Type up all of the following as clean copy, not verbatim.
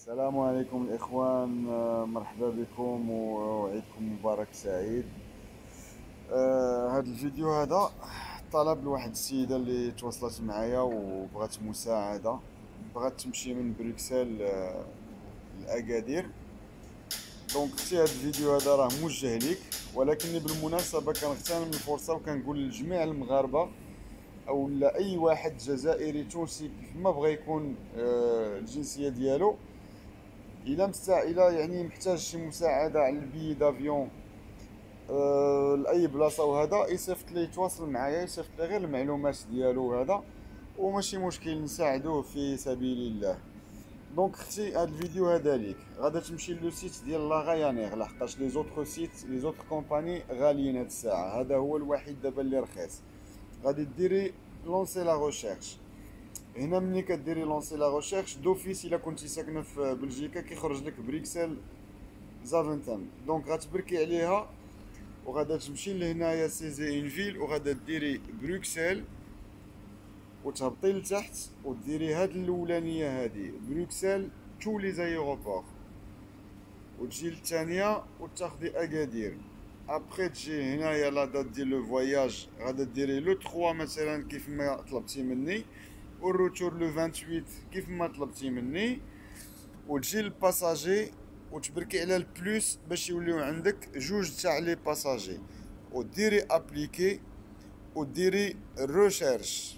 السلام عليكم الإخوان، مرحبا بكم وعيدكم مبارك سعيد. هذا الفيديو هذا طلب لواحد السيدة اللي تواصلت معايا وبغات مساعدة. بغات تمشي من بروكسل لأكادير. دونك اختي، هذا الفيديو هذا راه موجه ليك، ولكني بالمناسبة كنغتنم الفرصة وكنقول لجميع المغاربة او لا اي واحد جزائري تونسي كيف ما بغى يكون الجنسية ديالو، الا يعني محتاج شي مساعده على البي دافيون لاي بلاصه، وهذا يصيفط لي يتواصل معايا، يصيفط لي غير المعلومات ديالو هذا، وماشي مشكل نساعدوه في سبيل الله. دونك اختي، هذا الفيديو هذا ليك. غادا تمشي لو سيت ديال لا غايانير، لحقاش لي زوطخ سيت لي زوطخ كومباني غاليين هاد الساعه، هذا هو الوحيد دابا اللي رخيص. غادي ديري لونسي لا ريشيرش. هنا ملي كديري لونسي لا ريشيرش دوفيس، الا كنتي ساكنه في بلجيكا كيخرج لك بريكسل زافنتم. دونك غتبركي عليها وغادا تمشي لهنايا سيزي اون فيل، وغادا ديري بروكسل وتهبطي لتحت وديري هاد الاولانيه هادي بروكسل تو لي زايروبور، وتجي للثانيه وتاخدي اكادير. ابخي تجي هنايا لا دات ديال لو فواياج، غادا ديري لو 3 مثلا كيف ما طلبتي مني، والروتور لو 28 كيف ما طلبتي مني، وتجي للباساجي وتبركي على البلوس باش يوليو عندك جوج تاع لي باساجي، وديري ابليكي وديري ريشيرش.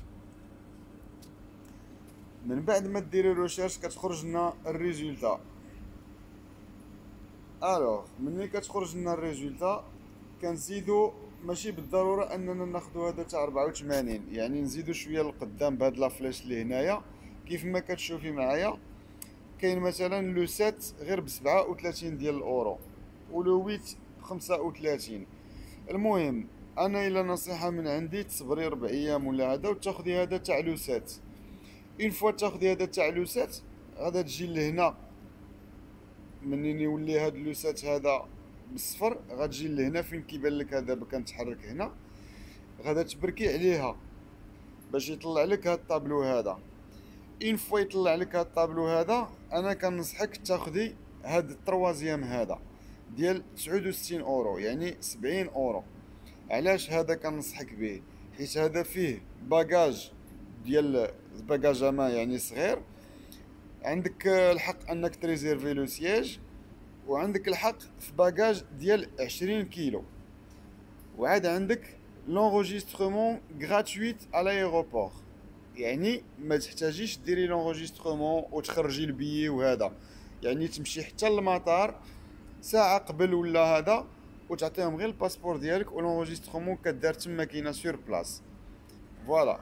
من بعد ما ديري ريشيرش كتخرج لنا الريزولتا. الوغ ملي كتخرج لنا الريزولتا كنزيدو، ماشي بالضروره اننا ناخدو هذا تاع 84، يعني نزيدو شويه لقدام بهاد لافليش اللي هنايا كيف ما كتشوفي معايا. كاين مثلا لو 7 غير ب 37 ديال الاورو، ولو 8 ب 35. المهم، انا الا نصيحه من عندي تصبري 4 ايام ولا هذا وتاخدي هذا تاع لو 7. اون فوا تاخدي هذا تاع لو 7 غادا تجي لهنا. منين يولي هاد لو 7 هذا بالصفر غتجي لهنا فين كيبان لك هذا كنتحرك هنا، غادا تبركي عليها باش يطلع لك هاد الطابلو هذا. اون فوا يطلع لك هاد الطابلو هذا، انا كنصحك تاخدي هاد التروازيام هذا ديال 69 اورو، يعني 70 اورو. علاش هذا كنصحك به؟ حيت هذا فيه باجاج ديال باجاجاما يعني صغير، عندك الحق انك تريزيرفي لو سياج، وعندك الحق في باجاج ديال 20 كيلو، وعاد عندك لونغوجيسترومون غراتويت على لايروبور. يعني ما تحتاجيش ديري لونغوجيسترومون وتخرجي البيي وهذا، يعني تمشي حتى للمطار ساعة قبل ولا هذا وتعطيهم غير الباسبور ديالك، ولونجسترومون كدار تما كاينه سور بلاص. فوالا.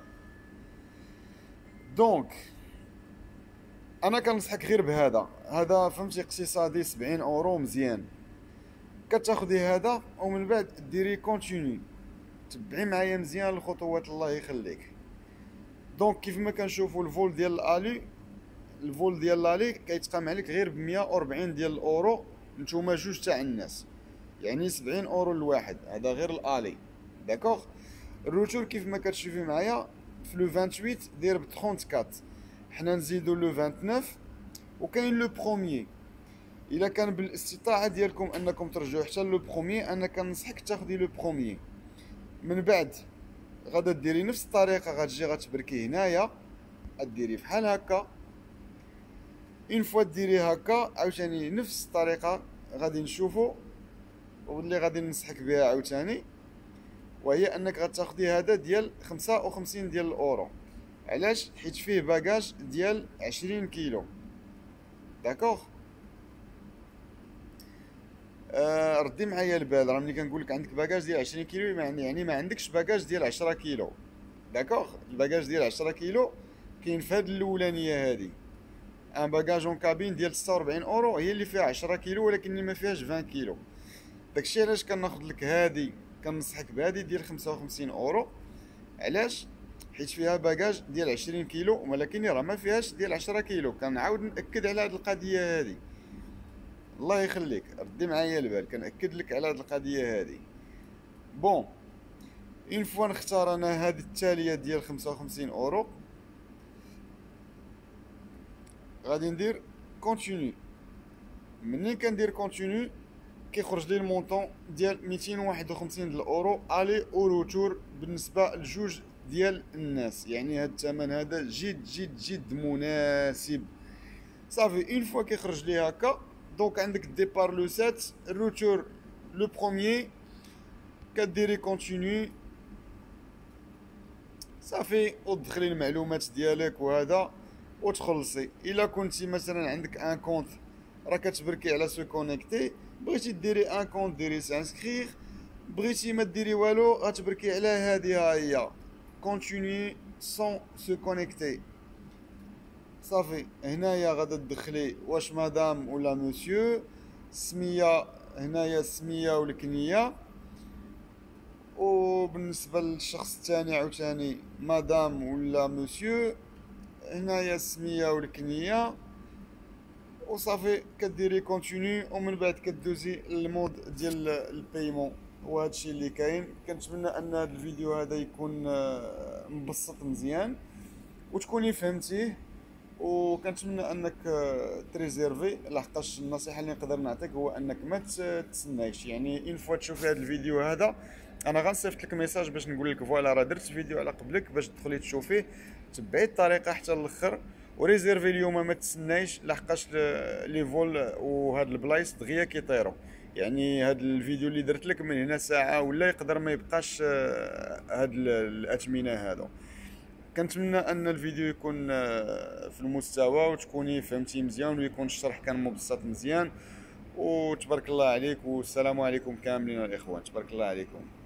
دونك انا كنصحك غير بهذا، هذا فهمتي اقتصادي 70 اورو مزيان. كتاخدي هذا ومن بعد ديري كونتيني، تبعي معايا مزيان الخطوات الله يخليك. دونك كيف ما كنشوفوا الفول ديال الالي، الفول ديال الالي كيتقام عليك غير ب 140 ديال الاورو، نتوما جوج تاع الناس، يعني 70 اورو الواحد، هذا غير الالي. داكوغ. الروتور كيف ما كتشوفي معايا في لو 28 داير ب 34، حنا نزيدو لو 29، وكاين لو بروميي. الا كان بالاستطاعه ديالكم انكم ترجعوا حتى لو بروميي، انا كنصحك تاخدي لو بروميي. من بعد غادا ديري نفس الطريقه، غتجي غتبركي هنايا، ديري بحال هكا. اون فوا ديري هكا عاوتاني نفس الطريقه غادي نشوفو، واللي غادي ننصحك بها عاوتاني وهي انك غتاخدي هذا ديال 55 ديال الاورو. علاش؟ حيت فيه باجاج ديال 20 كيلو. داكوغ. ردي معايا البال، راه ملي كنقول لك عندك باجاج ديال 20 كيلو يعني ما عندكش باجاج ديال 10 كيلو. داكوغ. الباجاج ديال 10 كيلو كاين في هاد الاولانيه هادي، ان باجاج اون كابين ديال 46 اورو هي اللي فيها 10 كيلو، ولكن اللي ما فيهاش 20 كيلو. داكشي علاش كناخذ لك هادي، كنصحك بهادي ديال 55 اورو. علاش؟ حيت فيها باجاج ديال 20 كيلو، ولكن راه ما فيهاش ديال 10 كيلو. كنعاود ناكد على هاد القضيه هادي، الله يخليك ردي معايا البال، كنأكد لك على هاد القضيه هادي. بون، اون فوا نختار انا هاد التاليه ديال 55 اورو، غادي ندير كونتينيو. منين كندير كونتينيو كيخرج لي المونطون ديال 251 د الاورو الي او روتور بالنسبه لجوج ديال الناس. يعني هاد الثمن هذا جد جد جد مناسب. صافي اون فوا كيخرج لي هكا دونك عندك ديبار لو 7 الروتور لو بروميير كديري كونتينيو صافي وتدخلي المعلومات ديالك وهذا وتخلصي. الا كنتي مثلا عندك ان كونت راه كتبركي على سو كونيكتي، بغيتي ديري ان كونت ديري سانسكريغ، بغيتي ما ديري والو غتبركي على هادي ها هي كونتينيو سون سو كونيكتي. صافي هنايا غادا تدخلي واش مدام ولا مسيو، السميه هنايا السميه والكنيه، وبالنسبه للشخص الثاني عاوتاني مدام ولا مسيو هنايا السميه والكنيه وصافي كديري كونتينيو ومن بعد كدوزي للمود ديال البايمون. وهادشي اللي كاين. كنتمنى ان هذا الفيديو هذا يكون مبسط مزيان وتكوني فهمتيه، وكنتمنى انك تريزيرفي، لحقاش النصيحه اللي نقدر نعطيك هو انك ما تسنايش. يعني اون فوا تشوف هذا الفيديو هذا انا غنصيفط لك ميساج باش نقول لك فوالا راه درت فيديو على قبلك باش تدخلي تشوفيه، تبعي الطريقه حتى الاخر وريزيرفي اليوم ما تسنايش، لحقاش لي فول وهاد البلايص دغيا كيطيروا. يعني هاد الفيديو اللي درت لك من هنا ساعه ولا يقدر ما يبقاش هاد الاثمنه هادو. كنتمنى ان الفيديو يكون في المستوى وتكوني فهمتي مزيان ويكون الشرح كان مبسط مزيان، وتبارك الله عليك والسلام عليكم كاملين الاخوان، تبارك الله عليكم.